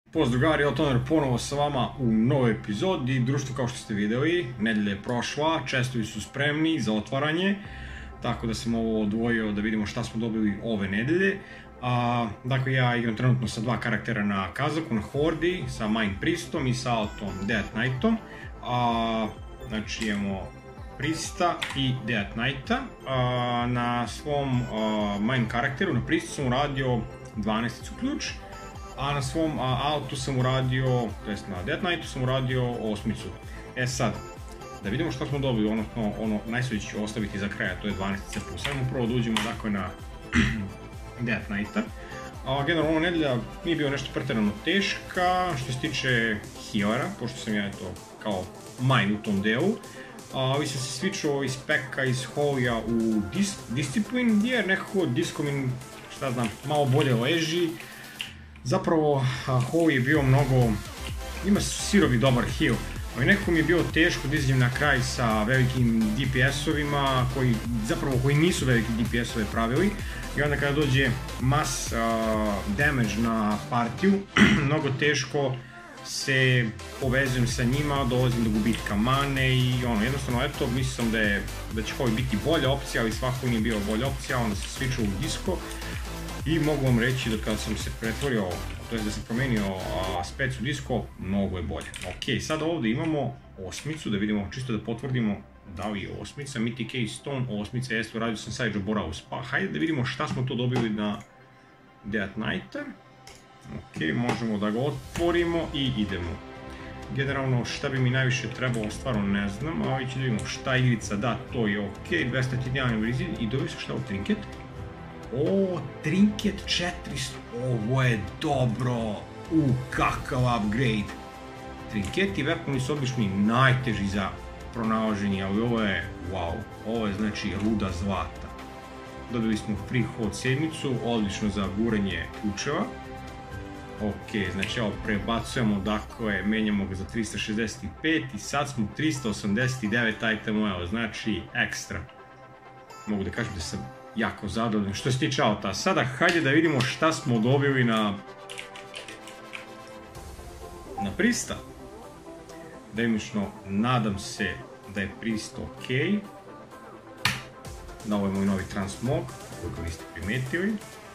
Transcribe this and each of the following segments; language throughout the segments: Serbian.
Pozdrav drugari, Toner ponovo sa vama u novoj epizodi. Društvo, kao što ste videli, nedelja je prošla, čestovi su spremni za otvaranje, tako da sam ovo odvojio da vidimo šta smo dobili ove nedelje. Dakle, ja igram trenutno sa dva karaktera na kazaku, na Hordi, sa Mind Priestom i sa Altom Death Knightom. Znači imamo Priesta i Death Knighta. Na svom Mind karakteru, na Priestu sam uradio 12-icu ključ, a na svom Altu sam uradio, to jest na Death Knightu sam uradio 8-icu. Sad, da vidimo što smo dobili, ono najsveće ću ostaviti za kraja, to je 12-ica plus. Ajmo prvo da uđemo dakle na Death Knighta. Generalno, ova nedelja nije bio nešto pretjerano teška, što se tiče healera, pošto sam ja kao Mind u tom delu. Vi sam se switchao iz Peka, iz Hollya u Discipline, jer nekako Discipline, šta znam, malo bolje leži. Zapravo, Holly je bio mnogo, ima sirovi dobar heal, ali nekako mi je bilo teško da izađem na kraj sa velikim DPS-ovima, koji nisu veliki DPS-ove pravili. I onda kada dođe mass damage na partiju, mnogo teško se povezujem sa njima, dolazim do gubitka mane i jednostavno eto, mislim da će Holly biti bolja opcija, ali svakako nije bio bolja opcija, onda se switchao u Disco. I mogu vam reći da kada sam se pretvorio, to je da sam promenio spec u Disco, mnogo je bolje. Ok, sada ovdje imamo 8-icu, da vidimo, čisto da potvrdimo da li je 8-ica, Mythic Stone, 8-ica jeste, uradio sam Sage of Boraus. Pa hajde da vidimo šta smo to dobili na Death Knighta. Ok, možemo da ga otvorimo i idemo. Generalno šta bi mi najviše trebalo, stvarno ne znam, ali ću da vidimo šta igrica da, to je ok, 231 vrizid i dobio sam šta u Trinket. Trinket 400, ovo je dobro, kakav upgrade. Trinketi weaponi su obično najteži za pronalaženje, ali ovo je, wow, ovo je znači ruda zlata. Dobili smo free hold 7-icu, odlično za guranje ključeva. Ok, znači ovo prebacujemo, dakle, menjamo ga za 365 i sad smo 389 itemova, znači ekstra. Mogu da kažem da sam jako zadovoljan što se tiče auta. Sada hajde da vidimo šta smo dobili na Priesta. Delimično nadam se da je Priest ok. Da, ovo je moj novi transmog, koliko niste primetili.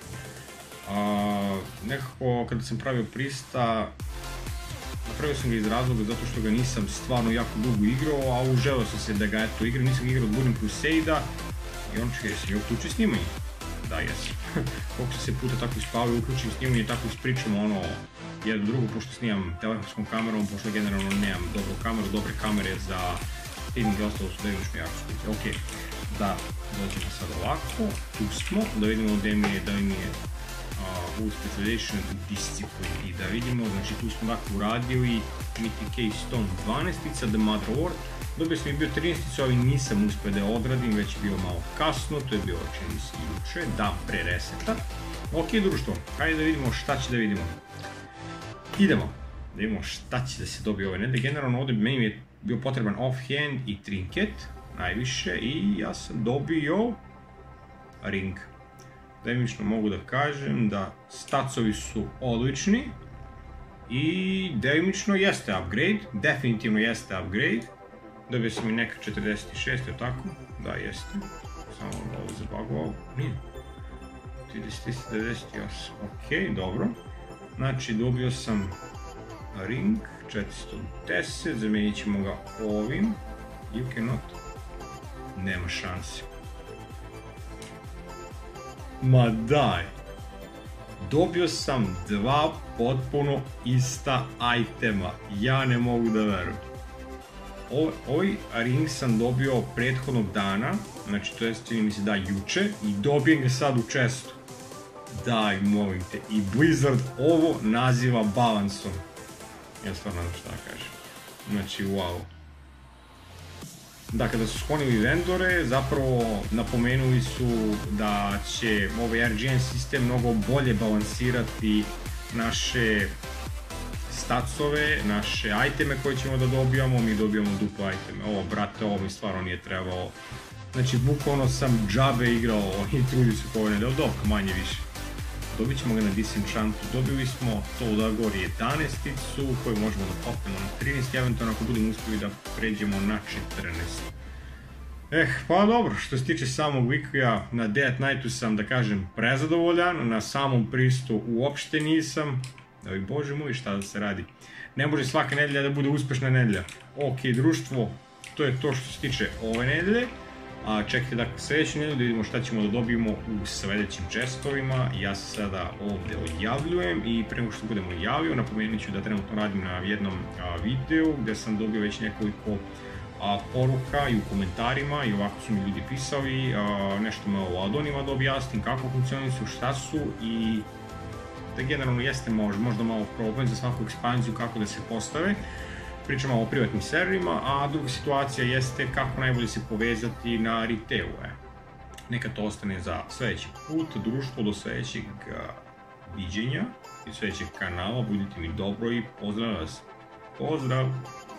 Nekako kada sam pravio Priesta, napravio sam ga iz razloga zato što ga nisam stvarno jako dugo igrao, a uželao sam se da ga eto igram, nisam igrao od Burning Crusade-a. I on čekaj, jesi li uključio snimanje? Da, jesam. Koliko sam se puta tako ispavio, uključim snimanje i tako ispričamo jedno drugo, pošto snimam telefonskom kamerom, pošto generalno nemam dobru kameru, dobre kamere za streaming i ostalo su delimično jako skupe. Ok, da dođemo sad ovako, tu smo, da vidimo da li mi je u Specialization Discipline i da vidimo, znači tu smo dakle uradili Mythic Stone 12-ica, The Mother Ward. Dobio sam i bio 13-icu, ali nisam uspio da je odradim, već je bilo malo kasno, to je bilo čini se juče, da pre reseta. Ok društvo, hajde da vidimo šta će da vidimo. Idemo, da vidimo šta će da se dobije ove nedelje. Generalno ovdje meni je bio potreban offhand i trinket, najviše, i ja sam dobio ring. Delimično mogu da kažem da stacovi su odlični i delimično jeste upgrade, definitivno jeste upgrade. Dobio sam i neka 46, je tako? Da, jeste. Samo da ovo zabagovao. Nije. 98. Ok, dobro. Znači, dobio sam ring 410, zamenit ćemo ga ovim. You cannot. Nema šanse. Ma daj. Dobio sam dva potpuno ista itema. Ja ne mogu da verujem. Ovaj ring sam dobio prethodnog dana, znači to je čini mi se da juče, i dobijem ga sad u čestu. Daj, molim te, i Blizzard ovo naziva balansom. Ja stvarno ne znam šta da kažem. Znači, wow. Da, kada su sklonili vendore, zapravo napomenuli su da će ovaj RGN sistem mnogo bolje balansirati naše stacove, naše iteme koje ćemo da dobijamo, mi dobijamo duplo iteme. Ovo, brate, ovo mi stvarno nije trebalo. Znači, bukvalno sam džabe igrao i trudio se po ovoj nedelju, dok manje više. dobit ćemo ga na disenchantu. Dobili smo Toldagor 11-icu koju možemo da popnemo na 13, eventualno ako budemo uspjeli da pređemo na 14. Pa dobro, što se tiče samog Wikija, na Death Knightu sam, da kažem, prezadovoljan, na samom pristu uopšte nisam. Bože moj, šta da se radi. Ne može svaka nedelja da bude uspešna nedelja. Ok, društvo, to je to što se tiče ove nedelje. Čekajte dakle sljedeću nedelju da vidimo šta ćemo da dobijemo u sljedećim čestovima. Ja se sada ovdje odjavljujem i pre nego što budem odjavio, napomenut ću da trenutno radim na jednom videu gdje sam dobio već nekoliko poruka i u komentarima i ovako su mi ljudi pisali nešto me o addonima da objasnim kako funkcionišu, šta su i da generalno jeste možda malo problem za svaku ekspanziju kako da se postave. Pričamo o privatnim serverima, a druga situacija jeste kako najbolje se povezati na retailu. Neka to ostane za sljedeći put, društvo, do sljedećeg viđenja i sljedećeg kanala. Budite mi dobro i pozdrav vas. Pozdrav!